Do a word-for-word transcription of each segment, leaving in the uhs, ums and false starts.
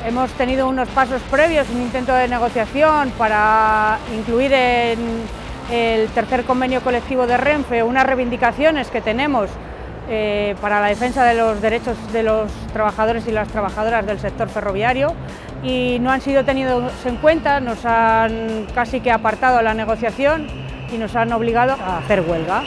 Hemos tenido unos pasos previos, un intento de negociación para incluir en el tercer convenio colectivo de Renfe unas reivindicaciones que tenemos eh, para la defensa de los derechos de los trabajadores y las trabajadoras del sector ferroviario, y no han sido tenidos en cuenta, nos han casi que apartado la negociación y nos han obligado a hacer huelga.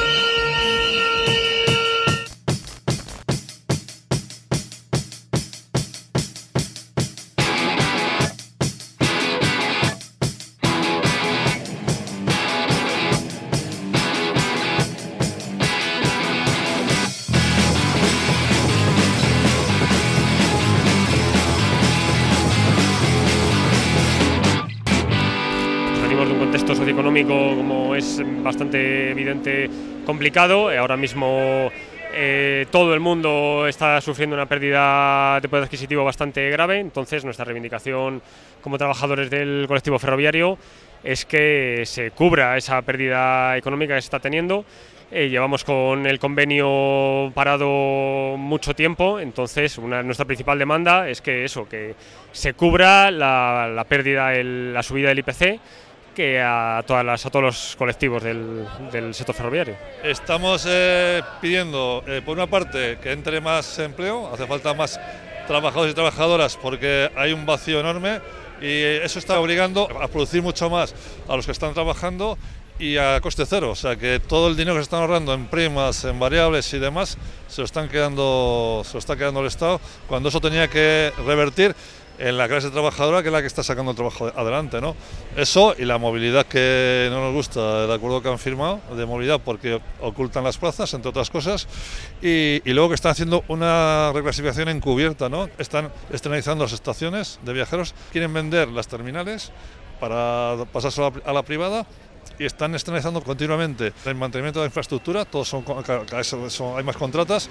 De un contexto socioeconómico, como es bastante evidente, complicado. Ahora mismo eh, todo el mundo está sufriendo una pérdida de poder adquisitivo bastante grave, entonces nuestra reivindicación como trabajadores del colectivo ferroviario es que se cubra esa pérdida económica que se está teniendo. Eh, llevamos con el convenio parado mucho tiempo, entonces una, nuestra principal demanda es que eso, que se cubra la, la pérdida, el, la subida del I P C, que a, todas las, a todos los colectivos del, del sector ferroviario. Estamos eh, pidiendo, eh, por una parte, que entre más empleo, hace falta más trabajadores y trabajadoras porque hay un vacío enorme y eso está obligando a producir mucho más a los que están trabajando y a coste cero, o sea que todo el dinero que se están ahorrando en primas, en variables y demás, se lo están quedando, se lo está quedando el Estado, cuando eso tenía que revertir en la clase trabajadora, que es la que está sacando el trabajo adelante, ¿no? Eso y la movilidad, que no nos gusta el acuerdo que han firmado de movilidad porque ocultan las plazas, entre otras cosas, y, y luego que están haciendo una reclasificación encubierta, ¿no? Están externalizando las estaciones de viajeros, quieren vender las terminales para pasarse a la, a la privada, y están externalizando continuamente el mantenimiento de la infraestructura, todos son, cada vez son, hay más contratas,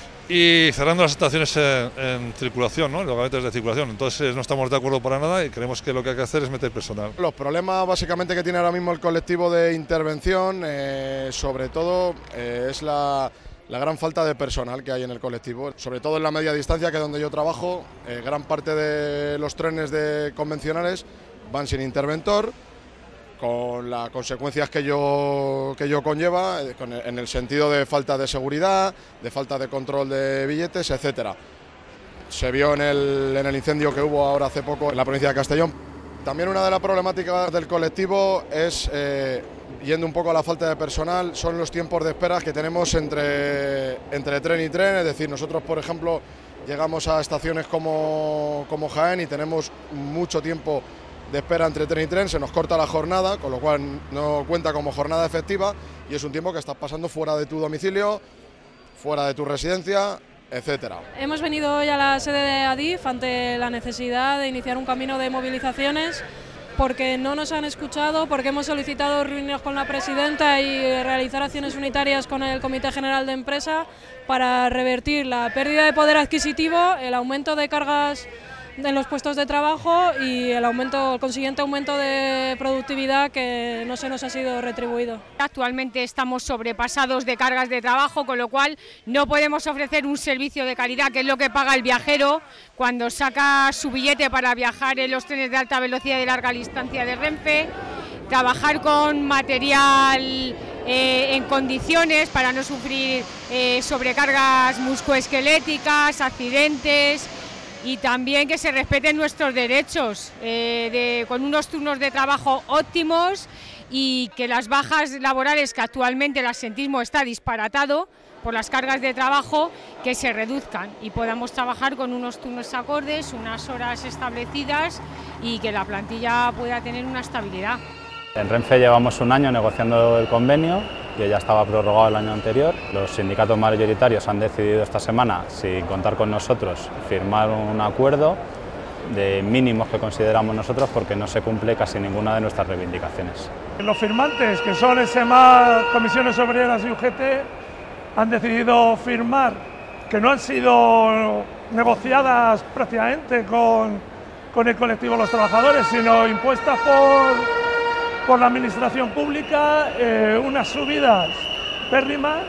y cerrando las estaciones en, en circulación, ¿no? Los gabinetes de circulación. Entonces no estamos de acuerdo para nada y creemos que lo que hay que hacer es meter personal. Los problemas básicamente que tiene ahora mismo el colectivo de intervención, eh, sobre todo, eh, es la, la gran falta de personal que hay en el colectivo, sobre todo en la media distancia, que es donde yo trabajo. Eh, gran parte de los trenes de convencionales van sin interventor, con las consecuencias que ello, que ello conlleva, en el sentido de falta de seguridad, de falta de control de billetes, etcétera. Se vio en el, en el incendio que hubo ahora hace poco en la provincia de Castellón. También una de las problemáticas del colectivo es, eh, yendo un poco a la falta de personal, son los tiempos de espera que tenemos entre, entre tren y tren. Es decir, nosotros, por ejemplo, llegamos a estaciones como, como Jaén y tenemos mucho tiempo de espera entre tren y tren, se nos corta la jornada, con lo cual no cuenta como jornada efectiva y es un tiempo que estás pasando fuera de tu domicilio, fuera de tu residencia, etcétera. Hemos venido hoy a la sede de Adif ante la necesidad de iniciar un camino de movilizaciones porque no nos han escuchado, porque hemos solicitado reuniones con la presidenta y realizar acciones unitarias con el Comité General de Empresa para revertir la pérdida de poder adquisitivo, el aumento de cargas en los puestos de trabajo y el aumento, el consiguiente aumento de productividad que no se nos ha sido retribuido. Actualmente estamos sobrepasados de cargas de trabajo, con lo cual no podemos ofrecer un servicio de calidad, que es lo que paga el viajero cuando saca su billete para viajar en los trenes de alta velocidad y de larga distancia de Renfe. Trabajar con material eh, en condiciones para no sufrir eh, sobrecargas musculoesqueléticas, accidentes, y también que se respeten nuestros derechos, eh, de, con unos turnos de trabajo óptimos y que las bajas laborales, que actualmente el absentismo está disparatado por las cargas de trabajo, que se reduzcan y podamos trabajar con unos turnos acordes, unas horas establecidas y que la plantilla pueda tener una estabilidad. En Renfe llevamos un año negociando el convenio, que ya estaba prorrogado el año anterior. Los sindicatos mayoritarios han decidido esta semana, sin contar con nosotros, firmar un acuerdo de mínimos que consideramos nosotros porque no se cumple casi ninguna de nuestras reivindicaciones. Los firmantes, que son ESMA, Comisiones Obreras y U G T, han decidido firmar, que no han sido negociadas prácticamente con, con el colectivo de los trabajadores, sino impuestas por... por la administración pública, eh, unas subidas pérrimas,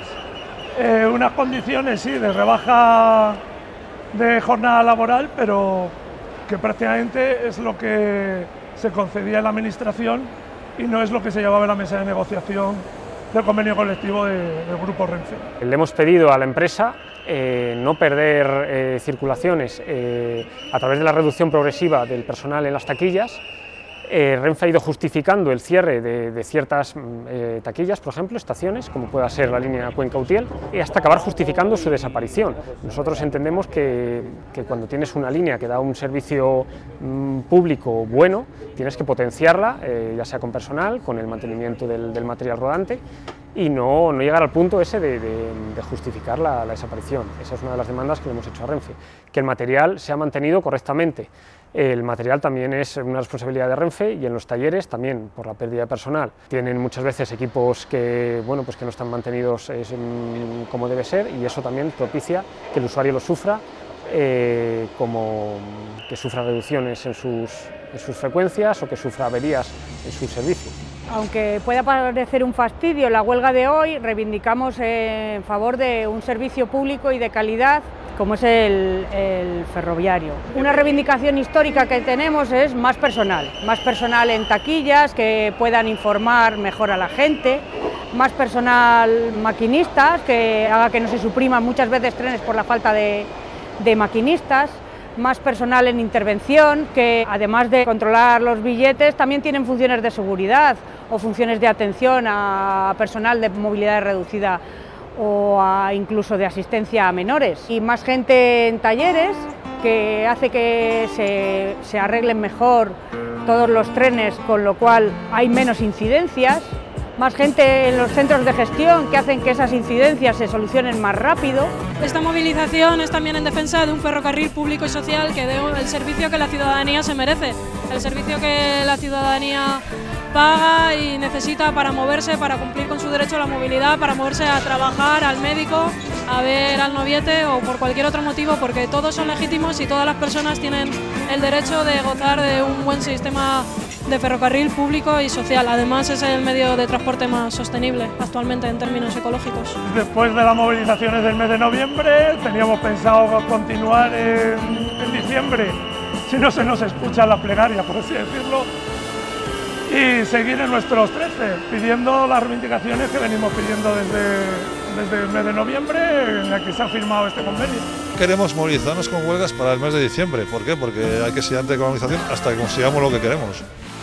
eh, unas condiciones sí, de rebaja de jornada laboral, pero que prácticamente es lo que se concedía en la administración y no es lo que se llevaba en la mesa de negociación del convenio colectivo de, del Grupo Renfe. Le hemos pedido a la empresa eh, no perder eh, circulaciones eh, a través de la reducción progresiva del personal en las taquillas. Eh, Renfe ha ido justificando el cierre de, de ciertas eh, taquillas, por ejemplo, estaciones, como pueda ser la línea Cuenca-Utiel, y hasta acabar justificando su desaparición. Nosotros entendemos que, que cuando tienes una línea que da un servicio mm, público bueno, tienes que potenciarla, eh, ya sea con personal, con el mantenimiento del, del material rodante, y no, no llegar al punto ese de, de, de justificar la, la desaparición. Esa es una de las demandas que le hemos hecho a Renfe, que el material sea mantenido correctamente. El material también es una responsabilidad de Renfe y en los talleres también por la pérdida de personal. Tienen muchas veces equipos que, bueno, pues que no están mantenidos es, mm, como debe ser, y eso también propicia que el usuario lo sufra, eh, como que sufra reducciones en sus, en sus frecuencias o que sufra averías en sus servicios. Aunque pueda parecer un fastidio la huelga de hoy, reivindicamos en favor de un servicio público y de calidad como es el, el ferroviario. Una reivindicación histórica que tenemos es más personal, más personal en taquillas que puedan informar mejor a la gente, más personal maquinistas que haga que no se supriman muchas veces trenes por la falta de, de maquinistas, más personal en intervención que además de controlar los billetes también tienen funciones de seguridad o funciones de atención a personal de movilidad reducida o a incluso de asistencia a menores, y más gente en talleres que hace que se, se arreglen mejor todos los trenes, con lo cual hay menos incidencias, más gente en los centros de gestión que hacen que esas incidencias se solucionen más rápido. Esta movilización es también en defensa de un ferrocarril público y social que dé el servicio que la ciudadanía se merece, el servicio que la ciudadanía paga y necesita para moverse, para cumplir con su derecho a la movilidad, para moverse a trabajar, al médico, a ver al noviete o por cualquier otro motivo, porque todos son legítimos y todas las personas tienen el derecho de gozar de un buen sistema de ferrocarril público y social. Además es el medio de transporte más sostenible actualmente en términos ecológicos. Después de las movilizaciones del mes de noviembre teníamos pensado continuar en, en diciembre, si no se nos escucha la plegaria, por así decirlo, y seguir en nuestros trece, pidiendo las reivindicaciones que venimos pidiendo desde, desde el mes de noviembre, en el que se ha firmado este convenio. Queremos movilizarnos con huelgas para el mes de diciembre. ¿Por qué? Porque hay que seguir ante la movilización hasta que consigamos lo que queremos.